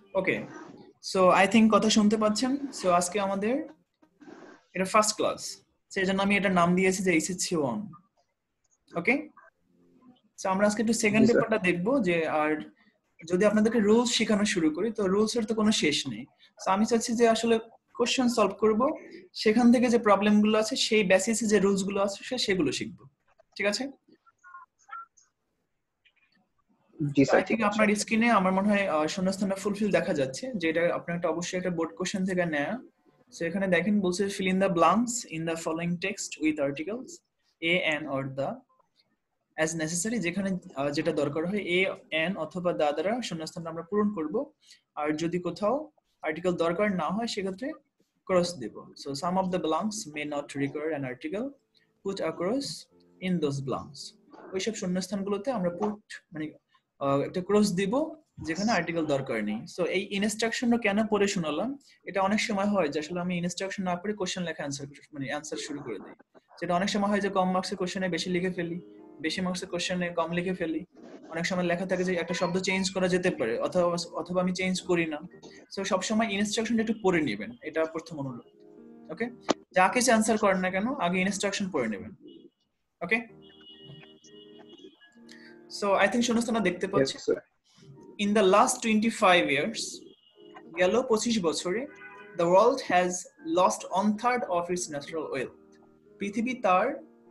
Okay, so I think কথা শুনতে পাচ্ছেন। সো আজকে আমাদের এটা ফার্স্ট ক্লাস, সেই জন্য আমি এটার নাম দিয়েছি যে এইচএসসি 1। ওকে, সো আমরা আজকে একটু সেকেন্ড জি স্যার। পেপারটা দেখবো যে, আর যদি আপনাদেরকে রুলস শেখানো শুরু করি তো রুলস এর তো কোনো শেষ নেই। সো আমি চাচ্ছি যে আসলে কোশ্চেন সলভ করব, সেখান থেকে যে প্রবলেমগুলো আছে সেই বেসিসে যে রুলস গুলো আছে সেগুলো শিখবো। ঠিক আছে? জি তো স্যার, আই ঠিক থিঙ্ক আছে। আপনার স্ক্রিনে আমার মনে হয় শূন্যস্থানটা ফুলফিল দেখা যাচ্ছে, যে এটা আপনার একটা অবশ্যই একটা বোর্ড কোশ্চেন থেকে নেয়া। সো এখানে দেখেন বলছে fill in the blanks in the following text with articles a an or the as necessary. যেখানে যেটা দরকার হয় এ এন অথবা দা দ্বারা শূন্যস্থানটা আমরা পূরণ করব। আর যদি কোথাও আর্টিকেল দরকার না হয় সেক্ষেত্রে ক্রস দেব। So some of the blanks may not require an article, put a cross in those blanks. ওইসব শূন্যস্থানগুলোতে আমরা পুট মানে একটা ক্রস দিব যেখানে আর্টিকেল দরকার নেই। সো এই ইনস্ট্রাকশনটা কেন পড়ে শোনালাম, এটা অনেক সময় হয় যে আসলে আমি ইনস্ট্রাকশন না পড়ে কোশ্চেন লেখা অ্যান্সার শুরু করে দিই। সেটা অনেক সময় হয় যে কম মার্কসের কোশ্চেনে বেশি লিখে ফেলি, বেশি মার্কসের কোশ্চেনে কম লিখে ফেলি। অনেক সময় লেখা থাকে যে একটা শব্দ চেঞ্জ করা যেতে পারে, অথবা অথবা আমি চেঞ্জ করি না। সো সবসময় ইনস্ট্রাকশনটা একটু পড়ে নেবেন, এটা প্রথম অনুরোধ। ওকে, যা কিছু অ্যান্সার করেন না কেন আগে ইনস্ট্রাকশন পড়ে নেবেন। ওকে, সো আই থিঙ্ক শূন্যস্থানটা দেখতে ইয়েস পাচ্ছি। Sir. In the last 25 years, গেল 25 বছরে, the world has lost 1/3 of its natural wealth. পৃথিবী তার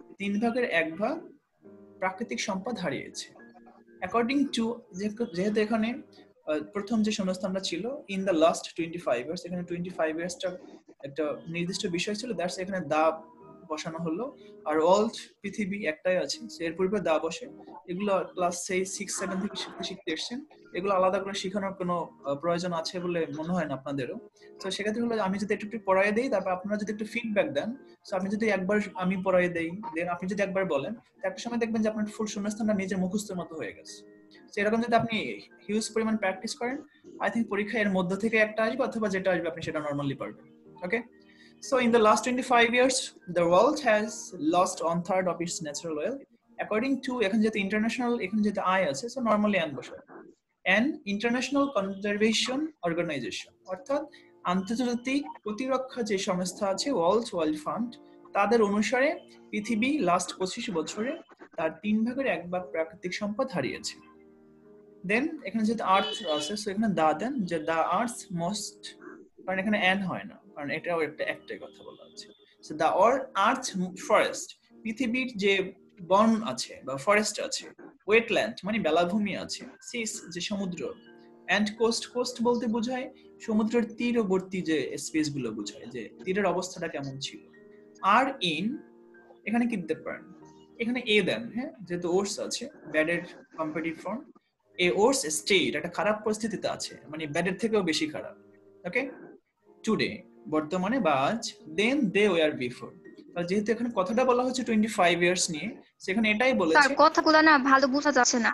1/3 প্রাকৃতিক সম্পদ হারিয়েছে। অ্যাকর্ডিং টু, যেহেতু এখানে প্রথম যে শূন্যস্থানটা ছিল ইন দ্য লাস্ট 25 ইয়ার্স, এখানে 25 ইয়ার্সটা একটা নির্দিষ্ট বিষয় ছিল, দ্যাটস এখানে দা বসানো হলো। আর ওয়ার্ল্ড পৃথিবী একটাই আছে, এর পূর্বে দা বসে। এগুলো ক্লাস 6-7 থেকে শিখতে শিখতে এসছেন, এগুলো আলাদা করে শেখানোর কোনো প্রয়োজন আছে বলে মনে হয় না আপনাদেরও। তো সেক্ষেত্রে হলো আমি যদি একটু পড়াই দিই, তারপর আপনারা যদি একটু ফিডব্যাক দেন। সো আপনি যদি একবার আমি পড়াই দেই, দেন আপনি যদি একবার বলেন, একটা সময় দেখবেন যে আপনার ফুল শূন্যস্থানটা নিজের মুখস্থের মতো হয়ে গেছে। সেরকম যদি আপনি হিউজ পরিমাণ প্র্যাকটিস করেন, আই থিঙ্ক পরীক্ষা এর মধ্যে থেকে একটা আসবে, অথবা যেটা আসবে আপনি সেটা নরমালি পারবেন। Okay, so in the last 25 years, the world has lost 1/3 of its natural wealth. According to, এখানে যেহেতু ইন্টারন্যাশনাল, এখানে যেহেতু আই আছে, সো নরমালি অ্যান বসায়। অ্যান ইন্টারন্যাশনাল কনজারভেশন অর্গানাইজেশন, অর্থাৎ আন্তর্জাতিক প্রতিরক্ষা যে সংস্থা আছে ওয়ার্ল্ড ফান্ড, তাদের অনুসারে পৃথিবী লাস্ট 25 বছরে তার 1/3 প্রাকৃতিক সম্পদ হারিয়েছে। দেন এখানে যেহেতু আর্থ আছে, সো এখানে দা দেন যে দা আর্থ মোস্ট, কারণ এখানে অ্যান হয় না, কারণ এটাও একটাই কথা বলা আছে। সো দা আর্থ ফরেস্ট, পৃথিবীর যে বন আছে বা ফরেস্ট আছে, ওয়েটল্যান্ড মানে বেলাভূমি আছে, সিস যে সমুদ্র, অ্যান্ড কোস্ট বলতে বোঝায় সমুদ্রের তীরবর্তী যে স্পেস গুলো বোঝায়, যে তীরের অবস্থাটা কেমন ছিল। আর ইন, এখানে কি দিতে পারেন, এখানে এ দেন, হ্যাঁ, যেহেতু ওর্স আছে, ব্যাডের comparative form. A worse state একটা খারাপ পরিস্থিতিতে আছে, মানে ব্যাডের থেকেও বেশি খারাপ। ওকে, টুডে বর্তমানে বা আজ, দেন দে ওয়ার বিফোর। যেহেতু এখানে কথাটা বলা হচ্ছে 25 ইয়ার্স নিয়ে, সেখানে এটাই স্যার বলেছে। কথাগুলো না ভালো বোঝা যাচ্ছে না।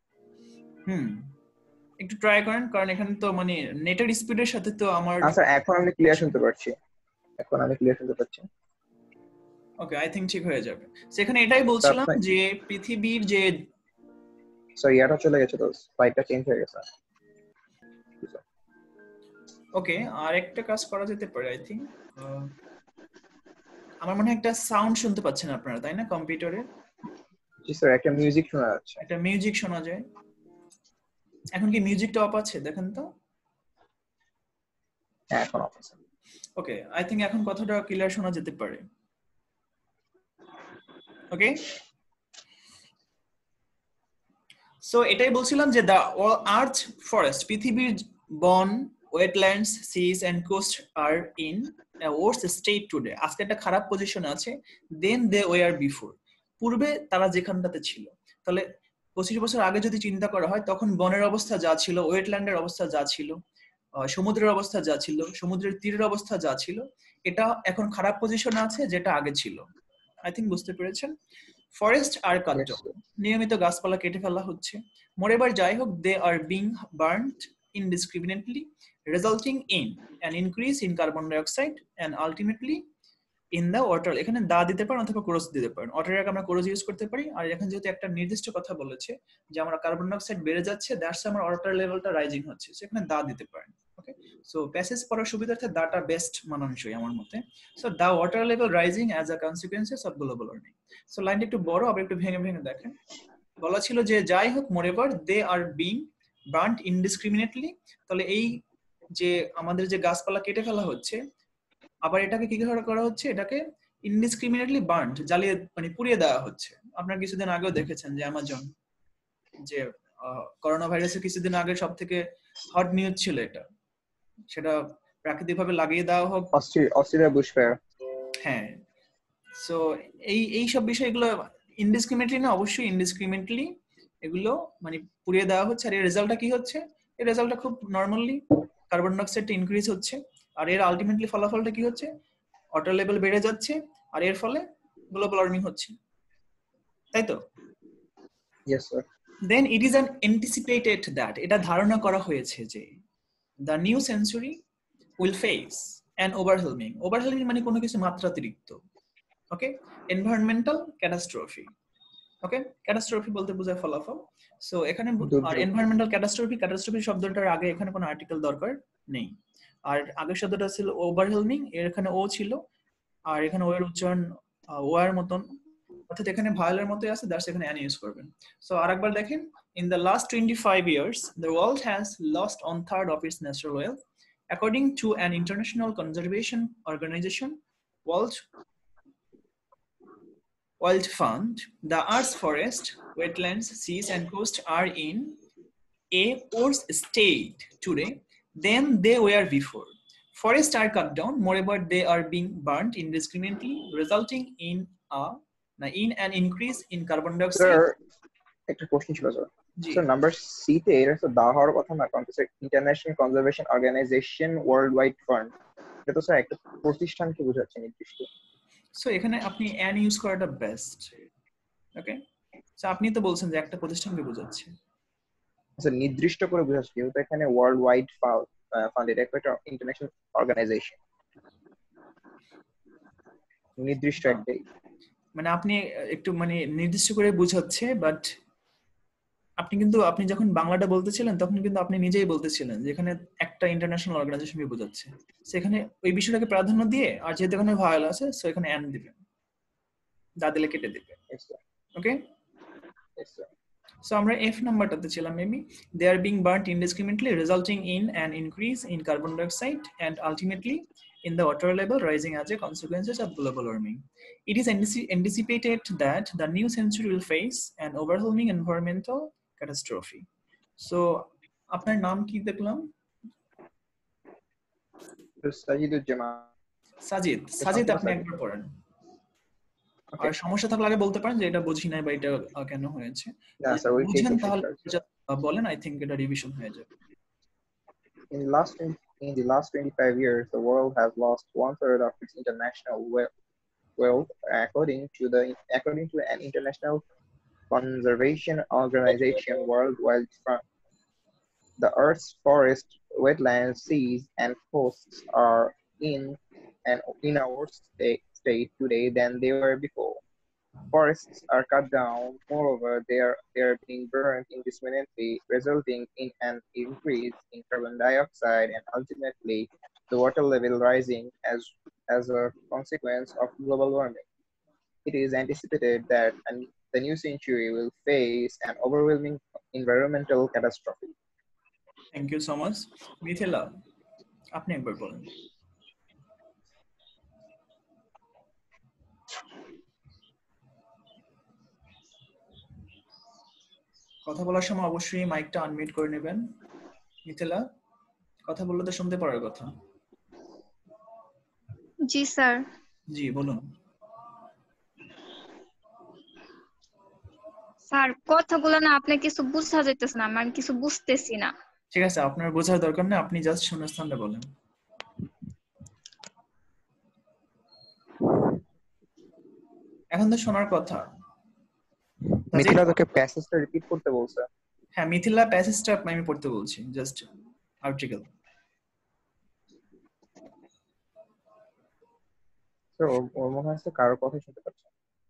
একটু ট্রাই করেন, কারণ এখানে তো মানে নেটের স্পিডের সাথে তো আমার। আচ্ছা, এখন আমি ক্লিয়ার শুনতে পাচ্ছি। ওকে, আই থিঙ্ক ঠিক হয়ে যাবে। সেখানে এটাই বলছিলাম আপনার যে পৃথিবীর যে, স্যার ইয়াটা চলে গেছে, তো স্লাইডটা চেঞ্জ হয়ে গেছে। ওকে, আর একটা কাজ করা যেতে পারে আই থিঙ্ক। আমার মনে হয় একটা সাউন্ড শুনতে পাচ্ছেন আপনারা, তাই না? কম্পিউটারে জি স্যার, একটা মিউজিক শোনা যাচ্ছে। একটা মিউজিক শোনা যায়। এখন কি মিউজিকটা অফ আছে দেখেন তো? হ্যাঁ, এখন অফ আছে। ওকে, আই থিঙ্ক এখন কথাটা ক্লিয়ার শোনা যেতে পারে। ওকে, সো এটাই বলছিলাম যে দা আর্থ ফরেস্ট, পৃথিবীর বন, wetlands, seas and coast are in worse state today, আজকে একটা খারাপ পজিশনে আছে। দেন দে ওয়ার বিফোর, পূর্বে তারা যেখানটাতে ছিল। তাহলে 25 বছর আগে যদি চিন্তা করা হয়, তখন বনের অবস্থা যা ছিল, ওয়েটল্যান্ডের অবস্থা যা ছিল, সমুদ্রের অবস্থা যা ছিল, সমুদ্রের তীরের অবস্থা যা ছিল, এটা এখন খারাপ পজিশনে আছে যেটা আগে ছিল। আই থিঙ্ক বুঝতে পেরেছেন। Forest are cut Yes, down, sir. নিয়মিত গাছপালা কেটে ফেলা হচ্ছে। মোরেবার, যাই হোক, they are being burned indiscriminately, resulting in an increase in carbon dioxide and ultimately in the water. এখানে দা দিতে পারেন অথবা ক্রস দিতে পারেন, ওয়াটারের আগে আমরা ক্রস ইউজ করতে পারি। আর এখন যেহেতু একটা নির্দিষ্ট কথা বলেছে যে আমার কার্বন ডাইঅক্সাইড বেড়ে যাচ্ছে, দ্যাটস আমার ওয়াটার লেভেলটা রাইজিং হচ্ছে, সেখানে দা দিতে পারেন। সো প্যাসেজ পড়ার সুবিধার্থে দাটা বেস্ট মানানসই আমার মতে। So the water level rising as a consequences of global warming. So লাইনটা একটু বড়, আবার একটু ভেঙে ভেঙে দেখেন। বলা ছিল যে যাই হোক, moreover they are being burned indiscriminately, তাহলে এই যে আমাদের যে গাছপালা কেটে ফেলা হচ্ছে, আবার এটাকে কি করা হচ্ছে, এটাকে ইনডিসক্রিমিনেটলি বার্নড, জ্বালিয়ে মানে পুড়িয়ে দেওয়া হচ্ছে। আপনারা কিছুদিন আগেও দেখেছেন যে অ্যামাজন যে করোনা ভাইরাসের কিছুদিন আগে সব থেকে হট নিউজ ছিল এটা, সেটা প্রাকৃতিকভাবে লাগিয়ে দেওয়া হোক। Australia bushfire. হ্যাঁ, সো এই সব বিষয়গুলো ইনডিসক্রিমিনেটলি না, অবশ্যই ইনডিসক্রিমিনেটলি এগুলো মানে পুড়িয়ে দেওয়া হচ্ছে। আর এর রেজাল্টটা কি হচ্ছে? এর রেজাল্টটা খুব নর্মালি কার্বন ডাইঅক্সাইডটা ইনক্রিজ হচ্ছে, আর এর আলটিমেটলি ফলাফলটা কি হচ্ছে? ওয়াটার লেভেল বেড়ে যাচ্ছে, আর এর ফলে গ্লোবাল ওয়ার্মিং হচ্ছে, তাই তো? Yes sir. Then it is an anticipated that, এটা ধারণা করা হয়েছে যে the new century will face an overwhelming মানে কোনো কিছু মাত্রাতিরিক্ত, ওকে, environmental catastrophe, ওকে, ক্যাটাস্ট্রফি বলতে বোঝায় ফলাফল। সো এখানে আর এনভায়রনমেন্টাল ক্যাটাস্ট্রফি শব্দটার আগে এখানে কোনো আর্টিকেল দরকার নেই, আর আগের শব্দটা ছিল ওভারহেলমিং, এর এখানে ও ছিল, আর এখানে ও এর উচ্চারণ ও এর মতন, অর্থাৎ এখানে ভায়োলের মতোই আছে, দ্যাটস এখানে অ্যান ইউজ করবেন। সো আরেকবার দেখেন, in the last 25 years the world has lost 1/3 of its natural wealth according to an international conservation organization, World Fund. The Earth's forest, wetlands, seas and coast are in a worse state today than they were before. Forests are cut down, moreover they are being burnt indiscriminately, resulting in an increase in carbon dioxide. Sir একটা question ছিল sir. Sir number C তে এটা তো the হওয়ার কথা না, কারণ sir international conservation organisation world wide fund, এটা তো স্যার একটা প্রতিষ্ঠানকে বোঝাচ্ছে নির্দিষ্ট। সো এখানে আপনি অ্যান ইউজ করাটা বেস্ট, ওকে। সো আপনি তো বলছেন যে একটা প্রতিষ্ঠানকে বোঝাচ্ছে, স্যার নির্দিষ্ট করে বোঝাচ্ছে, যেহেতু এখানে ওয়ার্ল্ড ওয়াইড ফান্ড, এটা একটা ইন্টারন্যাশনাল অর্গানাইজেশন, নির্দিষ্ট একটাই। মানে আপনি একটু মানে নির্দিষ্ট করে বোঝাচ্ছে, বাট আপনি যখন বাংলাটা বলতেছিলেন তখন কিন্তু আপনি নিজেই বলতেছিলেন যে এখানে একটা ইন্টারন্যাশনাল অর্গানাইজেশনকে বোঝাচ্ছে, সেখানে ওই বিষয়টাকে প্রাধান্য দিয়ে, আর যেহেতু এখানে ভায়োল আছে সো এখানে অ্যান দিবেন, দা দিলে কেটে দিবেন, ওকে। সো আমরা এফ নাম্বারটাতে ছিলাম, maybe they are being burned indiscriminately resulting in an increase in carbon dioxide and ultimately in the water level rising as a consequences of global warming. It is anticipated that the new century will face an overwhelming environmental catastrophe. So, আপনার নাম কি দেখলাম? সাজিদ আপনি একবার পড়েন, আর সমস্যা থাকলে আগে বলতে পারেন যে এটা বুঝি নাই বা এটা কেন হয়েছে, বুঝেন তাহলে বলেন, আই থিংক এটা রিভিশন হয়ে যাবে। In the last 25 years, the world has lost 1/3 of its international wealth, according to an international conservation organization, World Wide Fund. The Earth's forests, wetlands, seas, and coasts are in a worse state today than they were before. Forests are cut down, moreover they are being burned indiscriminately, resulting in an increase in carbon dioxide and ultimately the water level rising as a consequence of global warming. It is anticipated that the new century will face an overwhelming environmental catastrophe. Thank you so much. Mithila, আপনি একবার বলেন। কথা বলার সময় অবশ্যই মাইকটা unmute করে নেবেন। মিথিলা, কথা বললে তো শুনতে পারার কথা। জি স্যার। জি বলুন। স্যার কথাগুলো না আপনি কিছু বুঝা যাইতেছে না, আমি কিছু বুঝতেছি না। ঠিক আছে, আপনার বোঝার দরকার নেই, আপনি জাস্ট শূন্যস্থানে বলেন। এখন তো শোনার কথা। মিথিলা তোকে প্যাসেজটা রিপিট করতে বলছে। হ্যাঁ, মিথিলা প্যাসেজটা আমি পড়তে বলছি, জাস্ট আর্টিকেল। তো ওর মনে হচ্ছে কারো কথা শুনতে পাচ্ছে।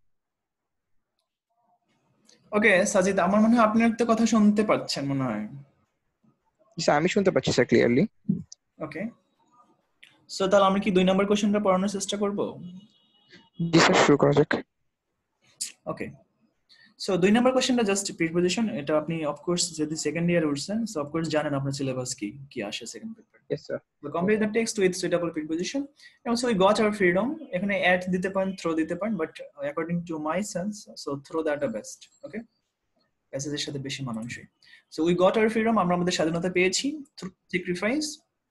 ওকে সাজিদ, আমার মনে হয় আপনি একটা কথা শুনতে পাচ্ছেন মনে হয়। আমি শুনতে পাচ্ছি স্যার ক্লিয়ারলি। ওকে, সো তাহলে আমরা কি 2 নম্বর কোশ্চেনটা পড়ানোর চেষ্টা করব? জি স্যার, শুরু করা যাক। ওকে, সো 2 নম্বর কোশ্চেনটা জাস্ট প্রিপোজিশন। এটা আপনি অফকোর্স যদি সেকেন্ড ইয়ারে উঠছেন, সো অফকোর্স জানেন আপনার সিলেবাস কি কি আসে second paper. Yes sir. So complete the text with suitable preposition. And so we got our freedom. এখানে add দিতে পারেন, throw দিতে পারেন, but according to my sense, so throw that the best. Okay, প্যাসেজের সাথে বেশি মানানসই। So we got our freedom, আমরা আমাদের স্বাধীনতা পেয়েছি through sacrifice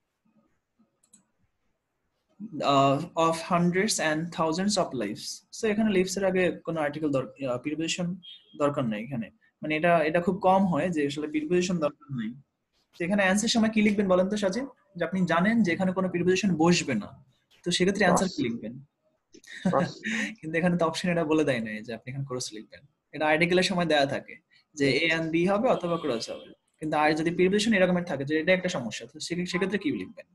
of hundreds and thousands of lives. So এখানে lives এর আগে কোনো আর্টিকেল preposition দরকার নাই এখানে, মানে এটা খুব কম হয় যে আসলে preposition দরকার নাই। তো এখানে অ্যান্সার সময় কি লিখবেন বলেন তো সাজিদ, যে আপনি জানেন যে এখানে কোনো প্রিপোজিশন বসবে না, তো সেক্ষেত্রে অ্যান্সার কি লিখবেন? কিন্তু এখানে তো অপশন এটা বলে দেয় না যে আপনি এখানে ক্রস লিখবেন। এটা আর্টিকেলের সময় দেয়া থাকে যে এ এন্ড বি হবে অথবা ক্রস হবে, কিন্তু আর যদি প্রিপোজিশন এরকমের থাকে যে এটা একটা সমস্যা, তো সেক্ষেত্রে কি লিখবেন?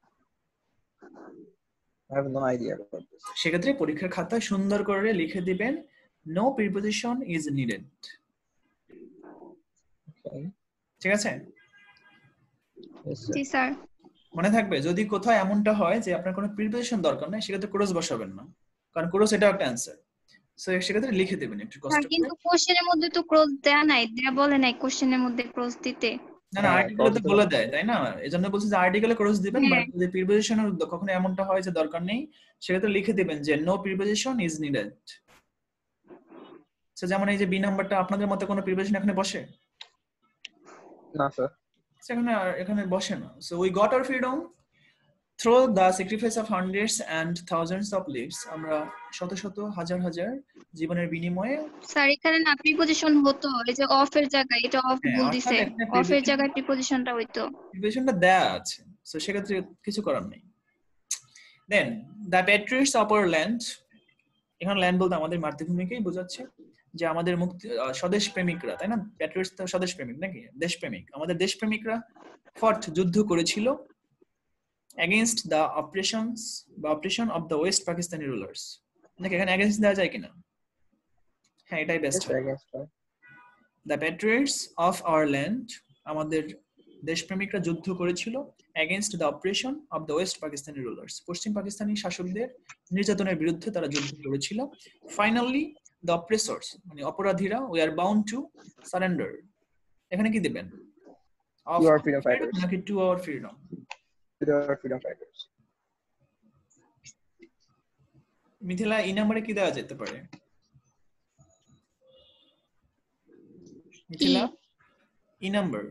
I have no idea about this. সেক্ষেত্রে পরীক্ষার খাতায় সুন্দর করে লিখে দিবেন no preposition is needed. Okay. ঠিক আছে? Yes sir. জি স্যার। মনে থাকবে যদি কোথাও এমনটা হয় যে আপনার কোনো প্রিপোজিশন দরকার নাই, সেক্ষেত্রে ক্রস বসাবেন না, কারণ ক্রস এটা একটা অ্যান্সার। সো সেক্ষেত্রে লিখে দেবেন একটু কষ্ট স্যার করে। কিন্তু কোশ্চেনের মধ্যে তো ক্রস দেয়া নাই, দেয়া বলে নাই কোশ্চেনের মধ্যে ক্রস দিতে। না না, আর্টিকেলে তো বলে দেয়, তাই না? এজন্য বলছি যে আর্টিকেলে ক্রস দিবেন, বাট যদি প্রিপোজিশনের কখনো এমনটা হয় যে দরকার নেই, সেক্ষেত্রে লিখে দিবেন যে no preposition is needed. So যেমন এই যে বি নাম্বারটা, আপনাদের মতে কোনো প্রিপোজিশন এখানে বসে? না স্যার। এখানে বসে না। So we got our freedom through the sacrifice of hundreds and thousands of lives. আমরা শত শত হাজার হাজার জীবনের বিনিময়ে। স্যার এখানে না প্রিপোজিশন হতো, এই যে অফ এর জায়গায় এটা অফ ভুল দিছে, অফ এর জায়গায় প্রিপোজিশনটা হইতো। প্রিপোজিশনটা দেয়া আছে, সো সেক্ষেত্রে কিছু করার নেই। Then the patriots of our land, এখানে ল্যান্ড বলতে আমাদের মাতৃভূমিকেই বোঝাচ্ছে, যে আমাদের মুক্তি স্বদেশ প্রেমিকরা, তাই না? প্যাট্রিয়টস তো স্বদেশ প্রেমিক নাকি, দেশপ্রেমিক। আমাদের দেশপ্রেমিকরা ফট যুদ্ধ করেছিল against the oppression of the West Pakistani rulers. নাকি এখানে against দেওয়া যায় কিনা? হ্যাঁ, এটাই বেস্ট হয়। The patriots of our land, আমাদের দেশপ্রেমিকরা যুদ্ধ করেছিল against the oppression of the West Pakistani rulers, পশ্চিম পাকিস্তানি শাসকদের নির্যাতনের বিরুদ্ধে তারা যুদ্ধ করেছিল। Finally the oppressors, মানে অপরাধীরা, we are bound to surrender, এখানে কি দিবেন? To our freedom fighters. নাকি to our freedom? To our freedom fighters. Mithila, এই নম্বরে কি দেওয়া যেতে পারে? মিথিলা, এই number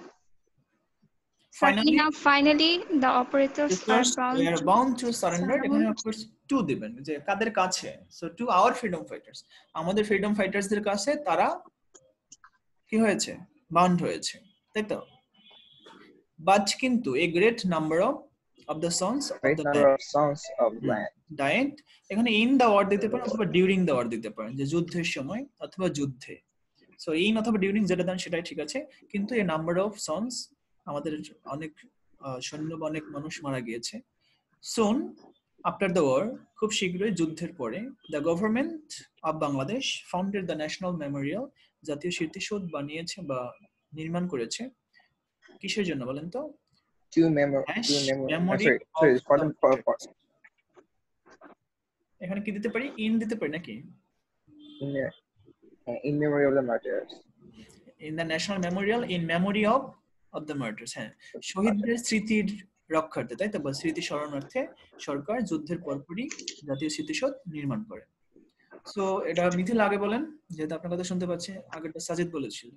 finally the operators are bound to surrender, এখানে of course to দিবেন, যে কাদের কাছে? so to our freedom fighters, আমাদের ফ্রিডম ফাইটার্সদের কাছে তারা কি হয়েছে? বাউন্ড হয়েছে, তাই তো? বাট কিন্তু a great number of the sons of land died, এখানে in the war দিতে পারেন অথবা during the war দিতে পারেন, যে যুদ্ধের সময় অথবা যুদ্ধে। সো ইন অথবা ডিউরিং যেটা দেন সেটাই ঠিক আছে, কিন্তু এই নাম্বার অফ সন্স, আমাদের অনেক সৈন্য বা অনেক মানুষ মারা গিয়েছে। সুন আফটার দ্য ওয়ার, খুব শীঘ্রই যুদ্ধের পরে, the government of Bangladesh founded the national memorial, জাতীয় স্মৃতিসৌধ বানিয়েছে বা নির্মাণ করেছে। কিসের জন্য বলেন তো? এখানে কি দিতে পারি? ইন দিতে পারি নাকি? In memory of the martyrs. In the national memorial, in memory of the martyrs. হ্যাঁ, শহীদদের স্মৃতির রক্ষার্থে, তাই তো? বা স্মৃতি স্মরণার্থে সরকার যুদ্ধের পরপরই জাতীয় স্মৃতিসৌধ নির্মাণ করে। সো এটা মিথিলা আগে বলেন, যেহেতু আপনার কথা শুনতে পাচ্ছি, আগেরটা সাজিদ বলেছিল।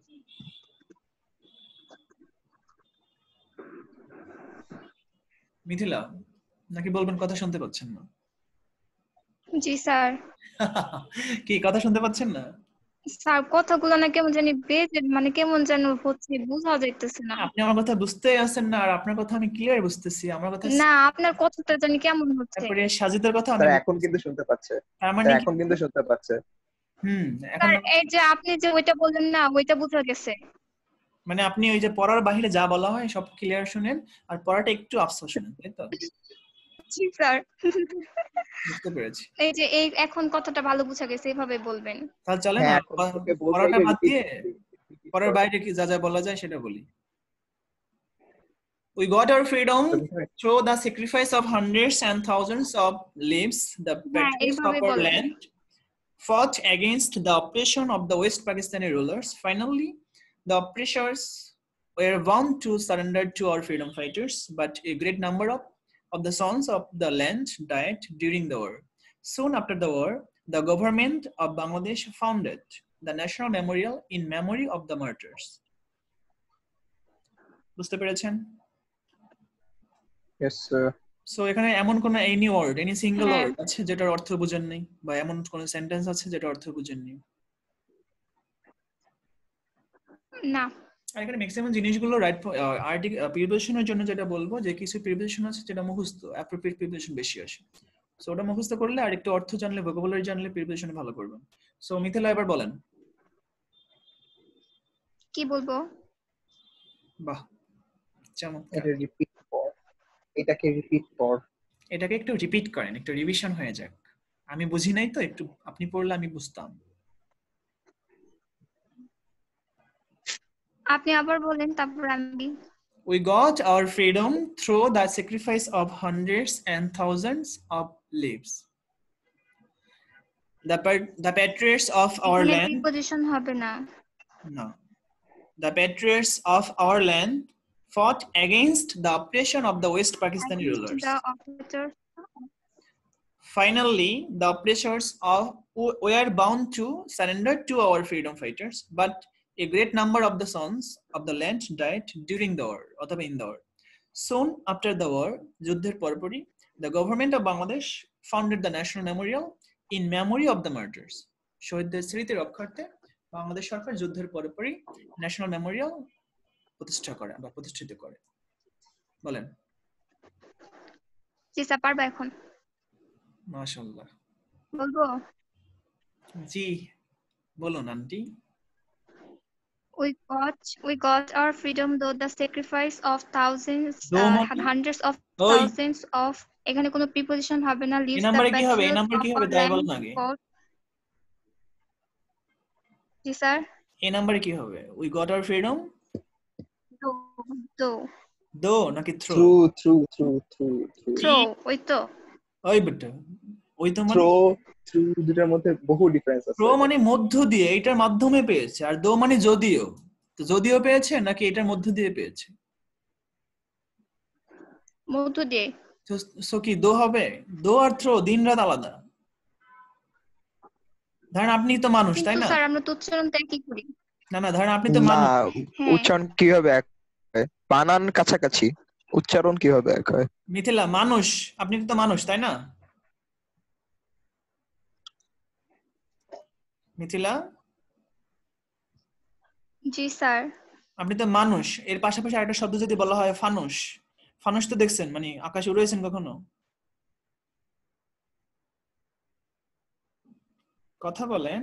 মিথিলা, নাকি বলবেন কথা শুনতে পাচ্ছেন না? জি স্যার। কি কথা শুনতে পাচ্ছেন না? স্যার কথাগুলো না কেমন জানি বেজে, মানে কেমন যেন হচ্ছে, বোঝা যাইতেছে না। আপনি আমার কথা বুঝতেই আছেন না, আর আপনার কথা আমি ক্লিয়ার বুঝতেছি। আমার কথা না, আপনার কথাটা জানি কেমন হচ্ছে। তারপরে সাজিদের কথা আমি এখন কিন্তু শুনতে পাচ্ছে। এখন কিন্তু শুনতে পাচ্ছে। এখন এই যে আপনি যে ওইটা বললেন না, ওইটা বোঝা গেছে। মানে আপনি ওই যে পড়ার বাইরে যা বলা হয় সব ক্লিয়ার শুনেন, আর পড়াটা একটু আফসোস শুনেন, তাই তো? জি স্যার, বুঝতে পেরেছি। এই যে এই এখন কথাটা ভালো বোঝা গেছে, এইভাবে বলবেন। তাহলে চলেন পড়াটা বাদ দিয়ে পড়ার বাইরে কি যা যা বলা যায় সেটা বলি। We got our freedom So, through the sacrifice of hundreds and thousands of lives. The হ্যাঁ patriots of এইভাবে our বলো land fought against the oppression of the West Pakistani rulers. Finally, the oppressors were bound to surrender to our freedom fighters, but a great number of the sons of the land died during the war. Soon after the war, the government of Bangladesh founded the National Memorial in memory of the martyrs. বুঝতে পেরেছেন? yes, sir. So এখানে এমন কোন any word any single হ্যাঁ word আছে যেটার অর্থ বুঝেন নেই বা এমন কোন সেন্টেন্স আছে যেটার অর্থ বুঝেন নেই? না আর এখানে ম্যাক্সিমাম জিনিসগুলো রাইট প্রিপোজিশনের জন্য যেটা বলবো যে কিছু প্রিপোজিশন আছে যেটা মুখস্থ অ্যাপ্রোপ্রিয়েট প্রিপোজিশন বেশি আসে, সো ওটা মুখস্থ করলে আর একটু অর্থ জানলে ভোকাবুলারি জানলে প্রিপোজিশনে ভালো করবেন। সো মিথিলা এবার বলেন। কি বলবো বাহ চমৎকার। এটা রিপিট কর, এটাকে রিপিট কর। এটাকে একটু রিপিট করেন, একটু রিভিশন হয়ে যাক। আমি বুঝি নাই তো, একটু আপনি পড়লে আমি বুঝতাম। আপনি আবার বলেন তারপর আমি We got our freedom through the sacrifice of hundreds and thousands of lives. The patriots of our এখানে land, প্রিপজিশন হবে না no, the patriots of our land fought against the oppression of the West Pakistani against rulers. the operator Finally, the oppressors were bound to surrender to our freedom fighters, but a great number of the sons of the land died during the war, or in the war. Soon after the war, যুদ্ধের পরপরই, the government of Bangladesh founded the National Memorial in memory of the martyrs. শহীদদের স্মৃতি রক্ষার্থে বাংলাদেশ সরকার যুদ্ধের পরপরই national Memorial প্রতিষ্ঠা করে বা প্রতিষ্ঠিত করে। বলেন। জি স্যার পারবা এখন মাশাআল্লাহ। বলবো জি বলুন aunty. We got our freedom though the sacrifice of thousands hundreds of ওই thousands of এখানে কোনো প্রিপজিশন হবে না এই lives the নাম্বারে কি হবে? এই patriots নাম্বার কি of হবে? our তাই land বলেন আগে। fought জি স্যার এই নাম্বারে কি হবে? We got our freedom দো নাকি থ্রো? থ্রো ওই তো ওই বেটা ওই তো মানে থ্রু দুটার মধ্যে বহু ডিফারেন্স আছে। থ্রো মানে মধ্য দিয়ে, এটার মাধ্যমে পেয়েছে, আর দো মানে যদিও। তো যদিও পেয়েছে নাকি এটার মধ্য দিয়ে পেয়েছে? মধ্য দিয়ে সো কি দো হবে? দো আর থ্রো দিন রাত আলাদা। ধরেন আপনি তো মানুষ তাই কিন্তু না? স্যার আমরা তো উচ্চারণটা একই করি। না না ধরেন আপনি তো না, মানুষ। উচ্চারণ কিভাবে এক হয়? বানান কাছাকাছি, উচ্চারণ কিভাবে এক হয়? মিথিলা মানুষ, আপনি তো মানুষ তাই না? মিথিলা জি স্যার আপনি তো মানুষ, এর পাশাপাশি আরেকটা শব্দ যদি বলা হয় ফানুস। ফানুস তো দেখছেন, মানে আকাশে উড়েছেন কখনো? কথা বলেন।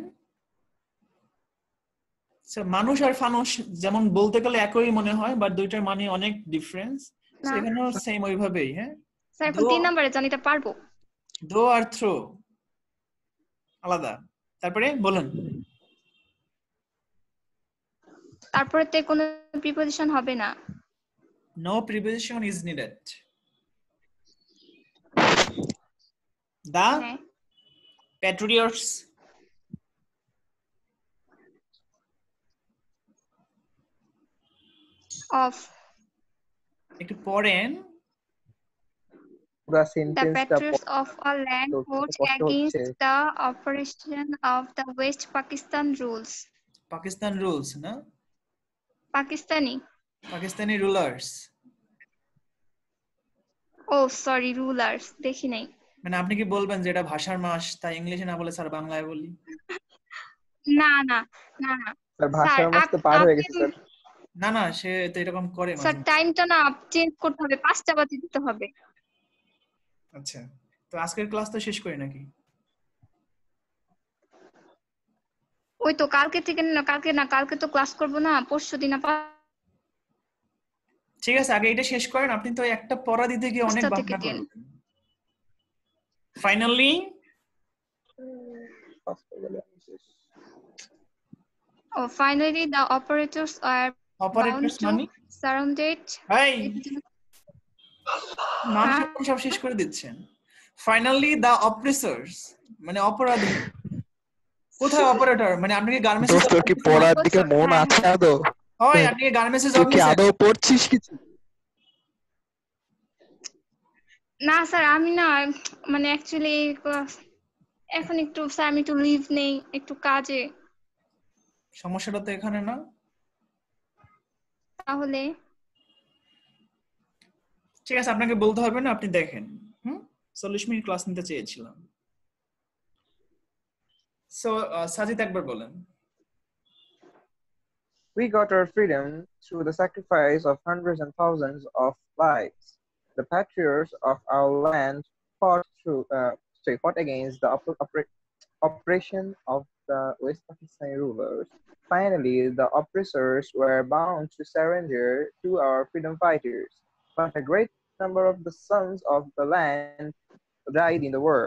মানুষ আর ফানুস যেমন বলতে গেলে একই মনে হয়, বাট দুইটার মানে অনেক ডিফারেন্স। না এখানেও সেম ওইভাবেই। হ্যাঁ স্যার এখন 3 নম্বরে জানি এটা পারবো। দো আর থ্রো আলাদা। তারপরে বলুন। তারপরে তে কোনো প্রিপজিশন হবে না। No preposition is needed. The patriots of একটু পড়েন। পুরো the সেন্টেন্সটা patriots of our land fought against the oppression of the West Pakistan rules. Pakistan rules না, Pakistani rulers. Oh sorry rulers দেখি নাই। মানে আপনি কি বলবেন যে এটা ভাষার মাস তাই ইংলিশে না বলে স্যার বাংলায় বলি? না না না না স্যার ভাষার মাস তো পার হয়ে গেছে স্যার। না না সে তো এরকম করে স্যার মাঝে। টাইমটা না চেঞ্জ করতে হবে, 5টা বাজে দিতে হবে। আচ্ছা তো আজকের ক্লাস তো শেষ করি নাকি? ওই তো কালকে থেকে না, কালকে তো ক্লাস করব না, পরশুদিন ঠিক আছে আগে এটা শেষ করেন। আপনি তো একটা পড়া দিতে গিয়ে অনেক বাহানা করবেন। Finally finally the operators are operators মানে surrounded এই নাম সব শেষ করে দিচ্ছেন। ফাইনালি দ্য অপ্রেসার্স মানে অপরাধী। কোথায় অপারেটর? মানে আপনি কি গার্মেন্টসে দোস্ত তোর কি পড়ার দিকে মন আছে আদৌ? হয়? আপনি কি গার্মেন্টসে তুই জব কি নিছেন? আদৌ পড়ছিস কিছু? না স্যার, আমি না মানে অ্যাকচুয়ালি এখন একটু স্যার আমি একটু লিভ নেই একটু কাজে। সমস্যাটা তো এখানে না। তাহলে ঠিক আছে, আপনাকে বলতে হবে না, আপনি দেখেন। 40 মিনিট ক্লাস নিতে চেয়েছিলাম। সো সাজিদ একবার বলেন। We got our freedom through the sacrifice of hundreds and thousands of lives. The patriots of our land fought against the oppression of the West Pakistani rulers. Finally, the oppressors were bound to surrender to our freedom fighters, but a great number of the sons of the land died in the war.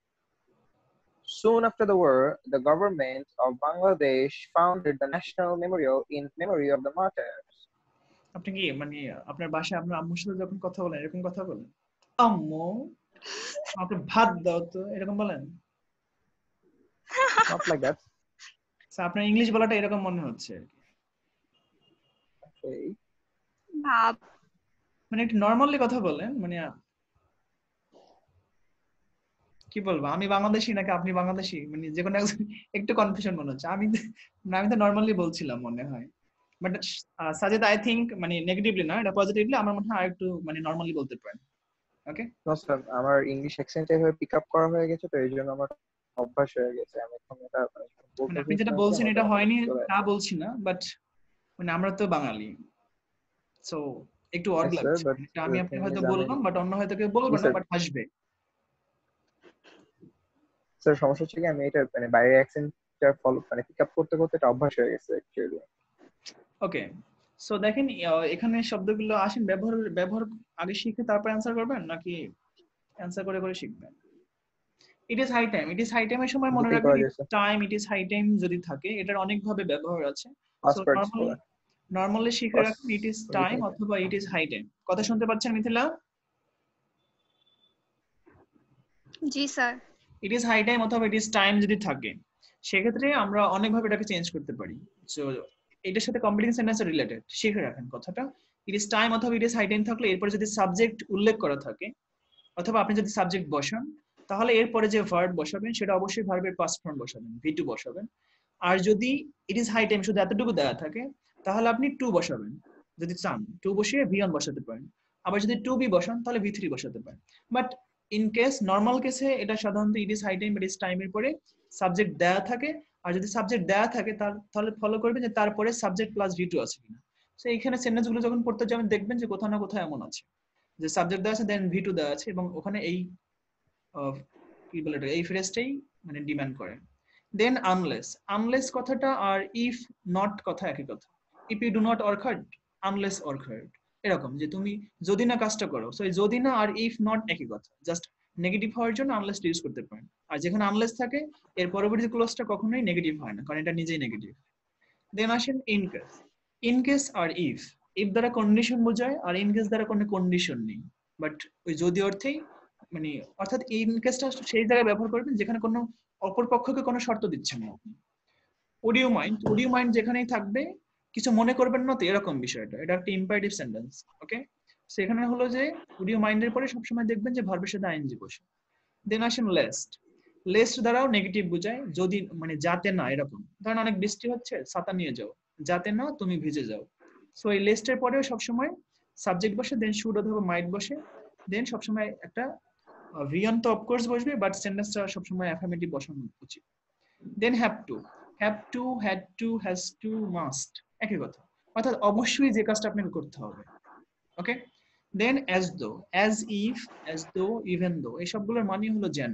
Soon after the war, the government of Bangladesh founded the National Memorial in memory of the martyrs. আপনি কি মানে আপনার বাসায় আপনার আম্মুর সাথে যখন কথা বলেন এরকম কথা বলেন? আম্মু আমাকে ভাত দাও তো, এরকম বলেন? Not like that. আপনার ইংলিশ বলাটা এরকম মনে হচ্ছে। Okay. ভাব মানে একটু নরমালি কথা বলেন, মানে কি বলবো, আমি বাংলাদেশি নাকি আপনি বাংলাদেশি, মানে যে কোনো একটু কনফিউশন মনে হচ্ছে। আমি তো নরমালি বলছিলাম মনে হয়, বাট সাজেদ আই থিংক মানে নেগেটিভলি না, এটা পজিটিভলি আমার মনে হয় আরেকটু মানে নরমালি বলতে পারেন। ওকে No, sir, আমার ইংলিশ অ্যাকসেন্ট এভাবে পিক আপ করা হয়ে গেছে, তো এই জন্য আমার অভ্যাস হয়ে গেছে। আমি এখন এটা মানে আপনি যেটা বলছেন এটা হয়নি তা বলছি না, বাট মানে আমরা তো বাঙালি, সো একটু অড লাগছে। এটা আমি আপনি হয়তো বললাম, বাট অন্য হয়তো কেউ বলবে না, বাট হাসবে। স্যার সমস্যা হচ্ছে কি আমি এটা মানে বাইরের অ্যাকসেন্টটা ফলো মানে পিক আপ করতে করতে এটা অভ্যাস হয়ে গেছে অ্যাকচুয়ালি। ওকে, সো দেখেন এখানে শব্দগুলো আসেন ব্যবহার আগে শিখে তারপর অ্যান্সার করবেন নাকি অ্যান্সার করে করে শিখবেন? It is high time. It is high টাইমের সময় মনে রাখবেন time, it is high time যদি থাকে এটার অনেক ভাবে ব্যবহার আছে। সো নরমালি শিখে রাখুন ইট ইজ টাইম অথবা ইট ইজ হাই টাইম। কথা শুনতে পাচ্ছেন মিথিলা? জি sir. It is high time অথবা ইট ইজ টাইম যদি থাকে সেক্ষেত্রে আমরা অনেকভাবে এটাকে চেঞ্জ করতে পারি। সো এটার সাথে কমপ্লিটিং সেন্টেন্স রিলেটেড শিখে রাখেন কথাটা। ইট ইজ টাইম অথবা ইট ইজ হাই টাইম থাকলে এরপরে যদি সাবজেক্ট উল্লেখ করা থাকে অথবা আপনি যদি সাবজেক্ট বসান তাহলে এরপরে যে ভার্ব বসাবেন সেটা অবশ্যই ভার্বের পাস্ট ফর্ম বসাবেন, ভি2 বসাবেন। আর যদি ইট ইজ হাই টাইম শুধু এতটুকু দেওয়া থাকে তাহলে আপনি টু বসাবেন, যদি চান টু বসিয়ে ভি1 বসাতে পারেন। আবার যদি টু বি বসান তাহলে ভি3 বসাতে পারেন। বাট ইন কেস নর্মাল কেসে এটা সাধারণত it is high time it is টাইমের পরে সাবজেক্ট দেওয়া থাকে। আর যদি সাবজেক্ট দেওয়া থাকে তাহলে ফলো করবেন যে তারপরে সাবজেক্ট প্লাস ভি2 আছে কিনা। তো এইখানে সেন্টেন্স গুলো যখন পড়তে যাবেন দেখবেন যে কোথাও না কোথাও এমন আছে যে সাবজেক্ট দেওয়া আছে দেন ভি2 দেওয়া আছে এবং ওখানে এই কি বলে এটা এই ফ্রেজটাই মানে ডিমান্ড করে। দেন আনলেস কথাটা আর ইফ নট কথা একই কথা। If you do not work hard unless work hard, এরকম যে তুমি যদি না কাজটা করো। সো যদি না আর ইফ নট একই কথা, জাস্ট নেগেটিভ হওয়ার জন্য আনলেস ইউজ করতে পারেন। আর যেখানে আনলেস থাকে এর পরবর্তী ক্লোজটা কখনোই নেগেটিভ হয় না, কারণ এটা নিজেই নেগেটিভ। দেন আসেন ইন কেস আর ইফ দ্বারা কন্ডিশন বোঝায় আর ইন কেস দ্বারা কোনো কন্ডিশন নেই, বাট ওই যদি অর্থেই মানে অর্থাৎ ইন কেসটা সেই জায়গায় ব্যবহার করবেন যেখানে কোনো অপর পক্ষকে কোনো শর্ত দিচ্ছেন না আপনি। ওড ইউ মাইন্ড যেখানেই থাকবে কিছু মনে করবেন না তো, এরকম বিষয়টা। এটা একটা ইম্পারেটিভ সেন্টেন্স। ওকে, সেখানে হলো যে উড ইউ মাইন্ডের পরে সবসময় দেখবেন যে ভার্বের সাথে আইএনজি বসে। দেন আসেন লেস্ট দ্বারাও নেগেটিভ বোঝায়, যদি মানে যাতে না, এরকম ধরেন অনেক বৃষ্টি হচ্ছে ছাতা নিয়ে যাও, যাতে না তুমি ভিজে যাও। সো এই লেস্টের পরেও সবসময় সাবজেক্ট বসে, দেন শুড অথবা মাইট বসে, দেন সবসময় একটা ভিয়ন তো অফকোর্স বসবে, বাট সেন্টেন্সটা সবসময় অ্যাফার্মেটিভ বসানো উচিত। Then have to, had to, has to, must একই কথা, অর্থাৎ অবশ্যই যে কাজটা আপনাকে করতে হবে। Okay, then as though, as if, as though, even though, এই সবগুলোর মানে হলো যেন।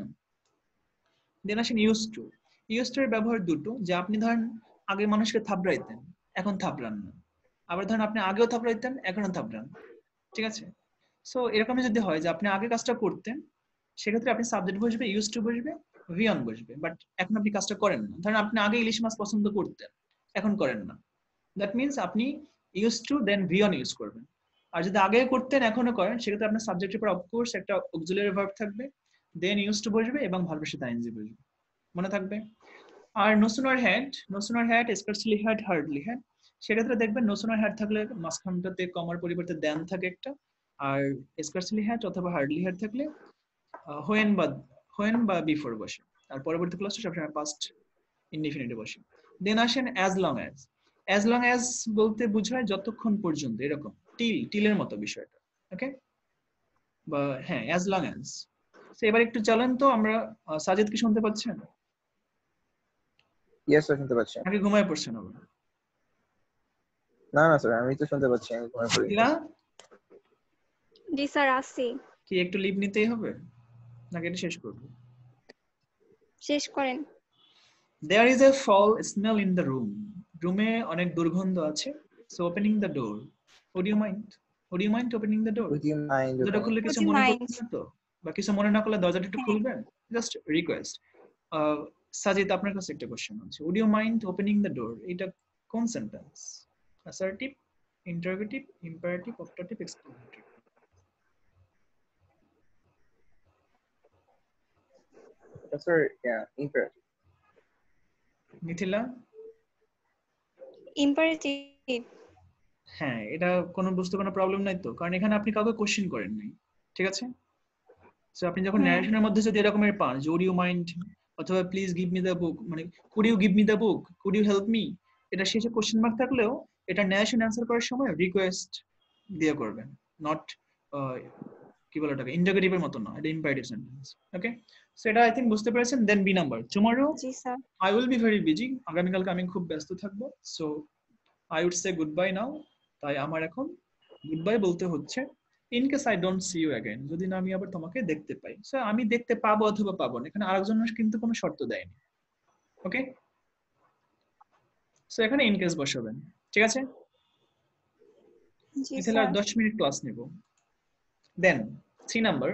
দেন আসেন ইউজ টু এর ব্যবহার দুটো, যে আপনি ধরেন আগে মানুষকে থাপড়াইতেন এখন থাপড়ান না, আবার ধরেন আপনি আগেও থাপড়াইতেন এখনো থাপড়ান, ঠিক আছে? সো এরকমই যদি হয় যে আপনি আগে কাজটা করতেন সেক্ষেত্রে আপনি সাবজেক্ট বসবে, ইউজ টু বসবে, ভিয়ন বসবে, বাট এখন আপনি কাজটা করেন না। ধরেন আপনি আগে ইলিশ মাছ পছন্দ করতেন এখন করেন না, দ্যাট মিনস আপনি ইউজ টু দেন ভিয়ন ইউজ করবেন। আর যদি আগে করতেন এখনো করেন সেক্ষেত্রে আপনার সাবজেক্টের পর অফকোর্স একটা অক্সিলারি ভার্ব থাকবে, দেন ইউজ টু বসবে এবং ভার্বের সাথে আইএনজি বসবে, মনে থাকবে। আর no sooner had scarcely had hardly had, সেক্ষেত্রে দেখবেন নো সুনার হ্যাড থাকলে মাঝখানটাতে কমার পরিবর্তে দেন থাকে একটা, আর স্কার্সলি হ্যাড অথবা হার্ডলি হ্যাড থাকলে হোয়েন বা বিফোর বসে, আর পরবর্তী ক্লাসটা সবসময় পাস্ট ইনডিফিনিটে বসে। দেন আসেন অ্যাজ লং অ্যাজ বলতে বোঝায় যতক্ষণ পর্যন্ত, এরকম টিলের মতো বিষয়টা, ওকে, বা হ্যাঁ অ্যাজ লং অ্যাজ। এবার একটু চলেন তো আমরা, সাজিদ কি শুনতে পাচ্ছেন? ইয়েস স্যার, শুনতে পাচ্ছি। নাকি ঘুমায় পড়ছেন আবার? না না স্যার, আমি তো শুনতে পাচ্ছি, আমি ঘুমায় পড়িনি। জি স্যার আসি। কি একটু লিভ নিতেই হবে নাকি এটা শেষ করব? শেষ করেন। There is a foul smell in the room. রুমে অনেক দুর্গন্ধ আছে। So opening the door. Would you mind? Would you mind opening the door? Would you mind দরজাটা খুললে Would কিছু you মনে mind? করবেন না তো? বা কিছু মনে না করলে দরজাটা একটু খুলবেন? Just request. সাজিদ, আপনার কাছে একটা কোশ্চেন আছে। Would you mind opening the door? এটা কোন sentence? Assertive, interrogative, imperative, optative, exclamative. Sir? Imperative. Mithila? Imperative. হ্যাঁ, এটা কোনো বুঝতে কোনো প্রবলেম নাই তো, কারণ এখানে আপনি কাউকে কোশ্চেন করেন নাই, ঠিক আছে? সো আপনি যখন ন্যারেশনের মধ্যে যদি এরকমের পান যে উড ইউ মাইন্ড অথবা please give me the book, মানে could you give me the book, could you help me, এটা শেষে কোশ্চেন মার্ক থাকলেও এটা ন্যারেশন অ্যান্সার করার সময় রিকোয়েস্ট দিয়ে করবেন, নট কি বলে ওটাকে ইন্টারোগেটিভের মতো না, এটা ইম্পারেটিভ সেন্টেন্স, ওকে? সো এটা আই থিংক বুঝতে পেরেছেন। দেন বি নাম্বার, টুমরো জি sir. I will be very busy, আগামীকালকে আমি খুব ব্যস্ত থাকবো, so I would say good bye now, তাই আমার এখন গুড বাই বলতে হচ্ছে। In case I don't see you again, যদি না আমি আবার তোমাকে দেখতে পাই, সো আমি দেখতে পাবো অথবা পাবো না, এখানে আরেকজনের কিন্তু কোনো শর্ত দেয়নি, ওকে? সো এখানে ইন কেস বসাবেন, ঠিক আছে? জি মিথিলা স্যার। 10 মিনিট ক্লাস নিব। Then 3 number,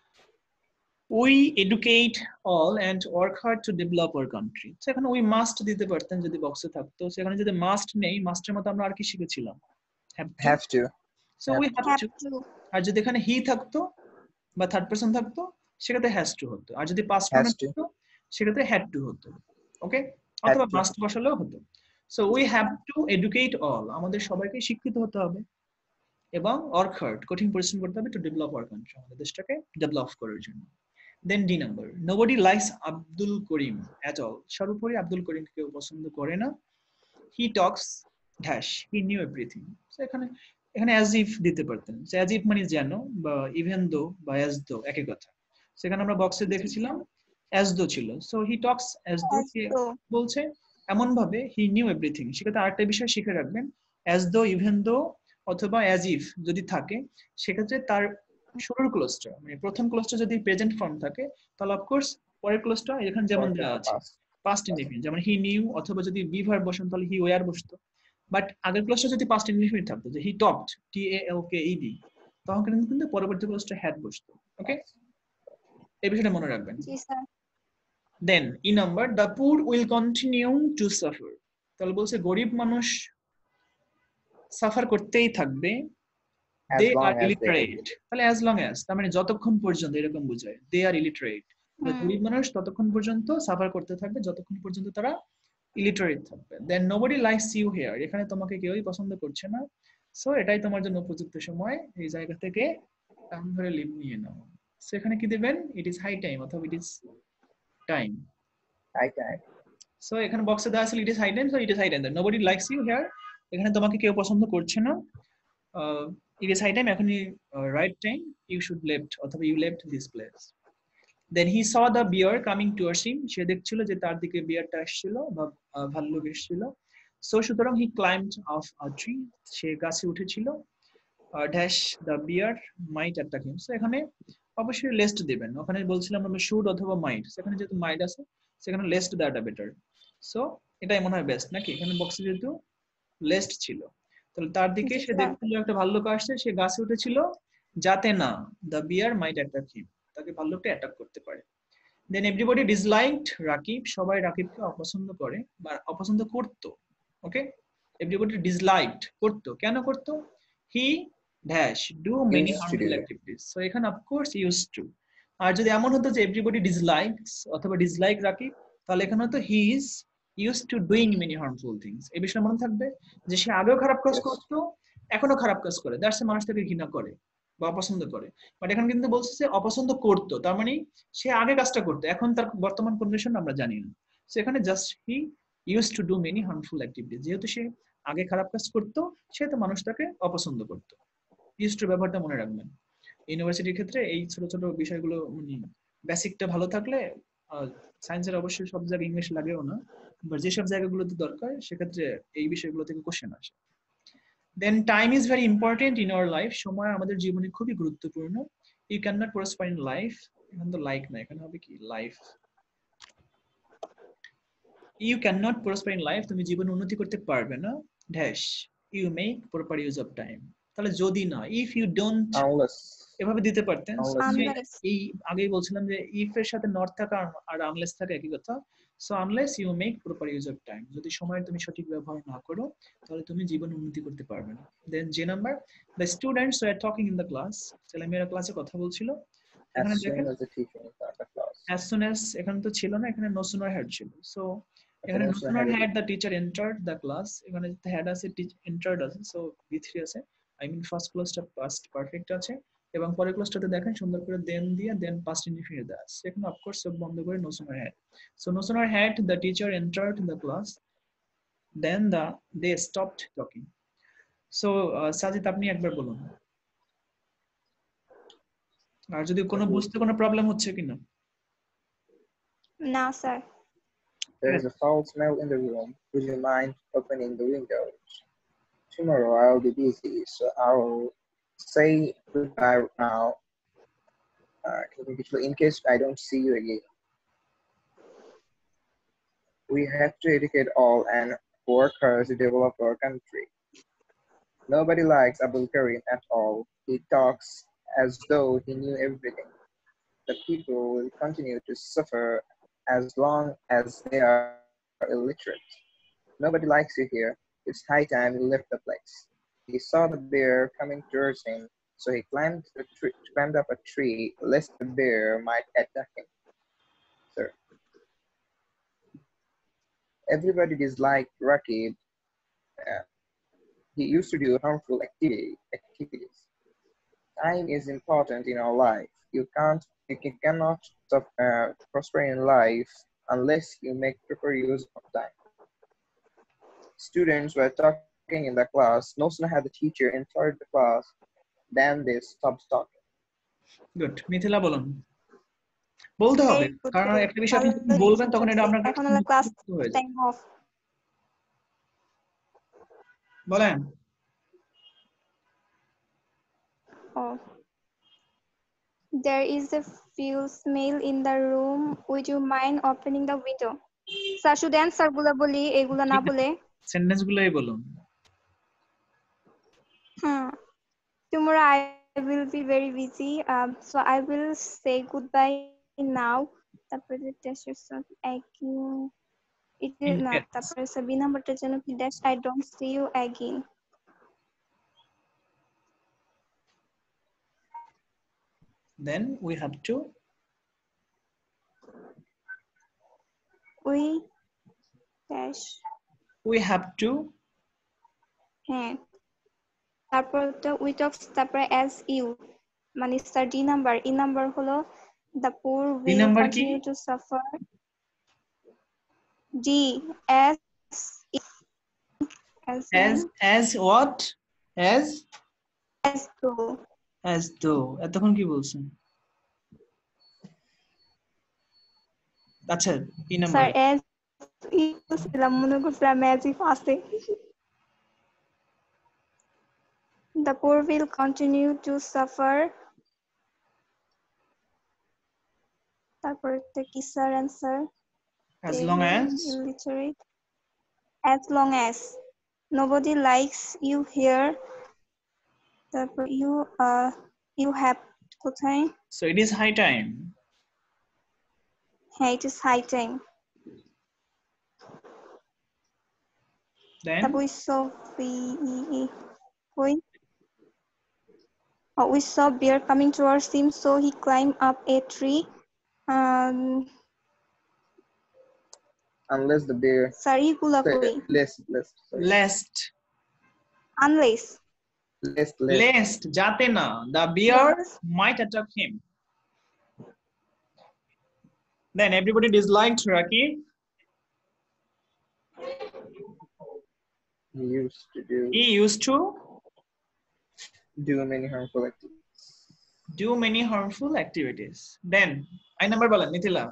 we educate all and work hard to develop our country. So এখানে উই মাস্ট দিতে পারতেন যদি বক্সে থাকতো, সেখানে যদি মাস্ট নেই, মাস্টের মতো আমরা আর কি শিখেছিলাম? Have to. So we have have to. To. আর যদি এখানে হি থাকতো বা থার্ড পারসন থাকতো সেক্ষেত্রে হ্যাজ টু হতো, আর যদি পাস্ট ফর্মে হ্যাজ টু। থাকতো সেক্ষেত্রে হ্যাড টু হতো, ওকে? হ্যাড অথবা টু। মাস্ট বসালেও হতো। So we have to educate all, আমাদের সবাইকে শিক্ষিত হতে হবে, এবং ওয়ার্ক হার্ড, কঠিন পরিশ্রম করতে হবে, টু ডেভেলপ আওয়ার কান্ট্রি, আমাদের দেশটাকে ডেভেলপ করার জন্য। Then D number, nobody likes Abdul Karim at all, সর্বোপরি আব্দুল করিম কেউ পছন্দ করে না। He talks dash, he knew everything. So এখানে অ্যাজ ইফ দিতে পারতেন, অ্যাজ ইফ মানে যেন, বা ইভেন দো বা অ্যাজ দো একই কথা। সেখানে আমরা বক্সে দেখেছিলাম অ্যাজ দো ছিল, so he talks as though বলছে এমন ভাবে হি নিউ এভরিথিং। সেক্ষেত্রে আরেকটা বিষয় শিখে রাখবেন, অ্যাজ দো, ইভেন দো অথবা অ্যাজ ইফ যদি থাকে, সেক্ষেত্রে তার শুরুর ক্লোজটা, মানে প্রথম ক্লোজটা যদি প্রেজেন্ট ফর্ম থাকে, তাহলে অফকোর্স পরের ক্লোজটা এখানে যেমন দেওয়া আছে পাস্ট ইনডিফিনিট, যেমন হি নিউ, অথবা যদি বি ভার্ব বসান তাহলে হি ওয়্যার বসতো। বাট আগের ক্লাসটা যদি পাস্ট ইনডিফিনিট থাকতো, যে হি টকড, TALKED, তখন কিন্তু পরবর্তী ক্লাসটা হ্যাড বসতো, ওকে? এই বিষয়টা মনে রাখবেন। জি sir. Then E number, the poor will continue to suffer, তাহলে বলছে গরিব মানুষ সাফার করতেই থাকবে, দে আর ইলিটারেট, তাহলে অ্যাজ লং অ্যাজ, তার মানে যতক্ষণ পর্যন্ত, এরকম বোঝায়, দে আর ইলিটারেট, গরিব মানুষ ততক্ষণ পর্যন্ত সাফার করতে থাকবে যতক্ষণ পর্যন্ত তারা ইলিটারেট থাকবে। Then nobody likes you here, এখানে তোমাকে কেউই পছন্দ করছে না, সো এটাই তোমার জন্য উপযুক্ত সময় এই জায়গা থেকে টাইম ধরে লিভ নিয়ে নাও। সো এখানে কি দিবেন? ইট ইজ হাই টাইম অথবা it is time. High time. So এখানে বক্সে দেওয়া আছে it is high time, so it is high time. Nobody likes you here, এখানে তোমাকে কেউ পছন্দ করছে না, ইট ইজ হাই টাইম, এখনই right time, you should left অথবা you left this place. Then he saw the bear coming towards him, সে দেখছিল যে তার দিকে বিয়ারটা আসছিল বা ভাল্লুক এসেছিল। সো সুতরাং he climbed of a tree, সে গাছে উঠেছিল। Dash the bear might attack him, so এখানে অবশ্যই লেস্ট দিবেন, ওখানে বলছিলাম আমরা শুড অথবা মাইট, সেখানে যেহেতু মাইট আছে সেখানে লেস্ট দেওয়াটা বেটার। সো এটাই মনে হয় বেস্ট নাকি? এখানে বক্সে যেহেতু লেস্ট ছিল, তাহলে তার দিকে সে দেখছিল একটা ভাল্লুক আসছে, সে গাছে উঠেছিল যাতে না দ্য বিয়ার মাইট অ্যাটাক হিম, তাকে ভাল্লুকটা অ্যাটাক করতে পারে। দেন এভরিবডি ডিসলাইকড রাকিব, সবাই রাকিবকে অপছন্দ করে বা অপছন্দ করতো, ওকে? এভরিবডি ডিসলাইকড, করতো, কেন করতো? হি dash do many Used to harmful do. activities. So এখানে of course used to. আর যদি এমন হতো যে everybody dislikes অথবা dislike রাকিব, তাহলে এখানে হতো he is used to doing many harmful things. এই বিষয়টা মনে থাকবে যে সে আগেও খারাপ কাজ Yes. করতো, এখনো খারাপ কাজ করে, দ্যাটস মানুষ তাকে ঘৃণা করে বা অপছন্দ করে। বাট এখানে কিন্তু বলছে যে অপছন্দ করতো, তার মানে সে আগে কাজটা করতো, এখন তার বর্তমান কন্ডিশন আমরা জানি না। সো এখানে just he used to do many harmful activities, যেহেতু সে আগে খারাপ কাজ করতো সেহেতু মানুষ তাকে অপছন্দ করতো। used to ব্যাপারটা মনে রাখবেন। ইউনিভার্সিটির ক্ষেত্রে এই ছোট ছোট বিষয়গুলো মানে বেসিকটা ভালো থাকলে, সায়েন্সের অবশ্যই সব জায়গায় ইংলিশ লাগেও না, বাট যেসব জায়গাগুলোতে দরকার সেক্ষেত্রে এই বিষয়গুলো থেকে কোশ্চেন আসে। Then time is very important in our life, সময় আমাদের জীবনে খুবই গুরুত্বপূর্ণ। You can not prosper in life, এখানে তো লাইক না, এখানে হবে কি life. You can not prosper in life, তুমি জীবনে উন্নতি করতে পারবে না, dash you make proper use of time. তাহলে যদি না, ইফ ইউ ডোন্ট Unless. এভাবে দিতে পারতেন। Unless. এই আগেই বলছিলাম যে ইফ এর সাথে নট থাকা আর আনলেস থাকা একই কথা। So unless you make proper use of time, যদি সময়ের তুমি সঠিক ব্যবহার না করো তাহলে তুমি জীবনে উন্নতি করতে পারবে না। Then G number, the students were talking in the class, ছেলেমেয়েরা ক্লাসে কথা বলছিল। এখানে As দেখেন soon as the teacher entered the class. as soon as এখানে তো ছিল না, এখানে no sooner had ছিল। সো এখানে No no sooner sooner had had the teacher entered the class, এখানে had আছে entered আছে, সো V3 আছে, আই মিন ফার্স্ট ক্লাসটা পাস্ট পারফেক্ট আছে, এবং পরের ক্লাসটাতে দেখেন সুন্দর করে দেন দিয়ে দেন পাস্ট ইনডিফিনিট দেওয়া আছে। এখানে অফকোর্স সব বন্ধ করে no sooner had। So no sooner had the teacher entered the class then they stopped talking। So Sajid আপনি একবার বলুন, আর যদি কোনো বুঝতে কোনো প্রবলেম হচ্ছে কিনা। না sir. There is a foul smell in the room. Would you mind opening the windows? Tomorrow I'll be busy, so I'll say goodbye now. In case I don't see you again. We have to educate all and work hard to develop our country. Nobody likes Abdul Karim at all. He talks as though he knew everything. The people will continue to suffer as long as they are illiterate. Nobody likes you here. It's high time you left the place. He saw the bear coming towards him, so he climbed up a tree lest the bear might attack him. Sir. Everybody disliked Rakib. He used to do harmful activities. Time is important in our life. You cannot prosper in life unless you make proper use of time. Students were talking in the class. No sooner had the teacher entered the class than they stopped talking. Good, Mithila বলুন। বলতে হবে, কারণ একটা বিষয় আপনি যখন বলবেন তখন এটা আপনার এখন হলো ক্লাস টাইম অফ। বলেন। Oh. There is a foul smell in the room. Would you mind opening the window? Sir শুধু অ্যান্সার গুলো বলি, এগুলো না বলে। সেন্টেন্স গুলোই বলুন। Tomorrow I will be very busy, so I will say goodbye now. তারপরে dash yourself again. It is না, তারপরে বি নাম্বারটার জন্য কি dash I don't see you again. Then we have to হ্যাঁ, তারপর তো we talk, তারপরে as you মানে sir D number, E number হলো the poor will continue to suffer. D as what? as though. as though এতক্ষণ কি বলছেন? আচ্ছা, ই নাম্বার স্যার as ছিলাম, মনে করছিলাম as if আছে। The poor will continue to suffer. তারপর একটা কি sir answer? as long as illiterate. As long as nobody likes you here. তারপর you have কোথায়? So it is high time. হ্যাঁ, it is high time. Then তারপর Sophie কই? We saw bear coming towards him, so he climbed up a tree. Unless the bear. Sorry, গুলা Okay, কই? sorry. Lest. Unless. Lest, যাতে না, the bear Yes. might attack him. Then everybody disliked Rakib. He used to do He used to many harmful activities. do many harmful activities. Then, I number বলেন মিথিলা।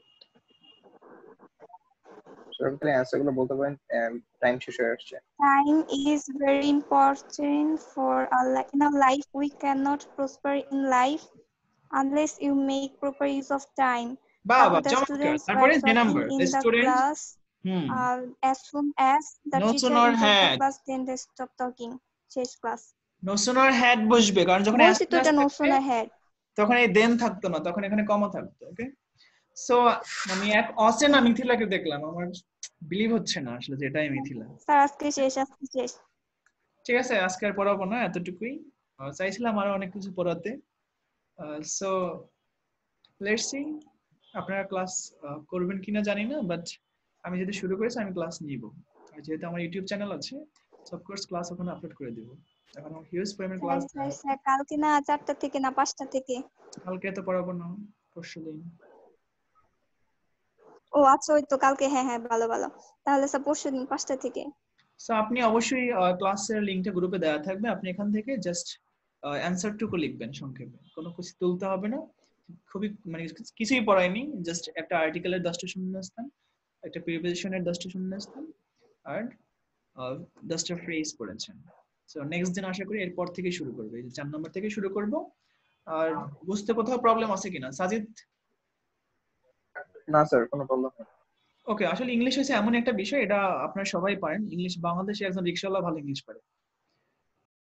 সরকারি answer গুলো বলতে পারেন, time শেষ হয়ে আসছে। Time is very important for our life. In our life, we cannot prosper in life unless you make proper use of time. বাবা The চমৎকার। students তারপরে were G number, talking the in the students class. As soon as the No teacher sooner entered the had. class, then they stopped talking. Change class. no sooner had বসবে, কারণ যখন বলছি তো এটা no sooner had. তখন এই দেন থাকতো না, তখন এখানে কমা থাকতো। ওকে, সো আমি এক অচেনা মিথিলাকে দেখলাম, আমার বিলিভ হচ্ছে না আসলে যে এটাই মিথিলা। স্যার আজকে শেষ। ঠিক আছে, আজকে আর পড়াবো না, এতটুকুই। চাইছিলাম আরো অনেক কিছু পড়াতে। সো লেটস সি আপনারা ক্লাস করবেন কিনা জানি না, বাট আমি যদি শুরু করেছি আমি ক্লাস নিব। আর যেহেতু আমার ইউটিউব চ্যানেল আছে, অফকোর্স ক্লাস ওখানে আপলোড করে দেব। এখন আমার হিউজ পরিমাণ ক্লাস। স্যার কালকে না 4টা থেকে না 5টা থেকে? কালকে তো পড়াবো না, পরশুদিন। ও আচ্ছা, ওই তো কালকে। হ্যাঁ, ভালো। তাহলে স্যার পরশুদিন 5টা থেকে। সো আপনি অবশ্যই ক্লাসের লিংকটা গ্রুপে দেওয়া থাকবে, আপনি এখান থেকে জাস্ট অ্যানসারটুকু লিখবেন সংক্ষেপে, কোনো কিছু তুলতে হবে না, খুবই মানে কিছুই পড়ায়নি, জাস্ট একটা আর্টিকেলের 10টা শূন্যস্থান, একটা প্রিপোজিশনের 10টা শূন্যস্থান, আর 10টা ফ্রেজ পড়েছেন। সো নেক্সট দিন আশা করি এরপর থেকে শুরু করবে, এই 4 নম্বর থেকে শুরু করব। আর বুঝতে কোথাও প্রবলেম আছে কিনা সাজিদ? না স্যার, কোনো প্রবলেম নেই। ওকে, আসলে ইংলিশ হচ্ছে এমন একটা বিষয়, এটা আপনারা সবাই পারেন। ইংলিশ, বাংলাদেশে একজন রিকশাওয়ালা ভালো ইংলিশ পারে,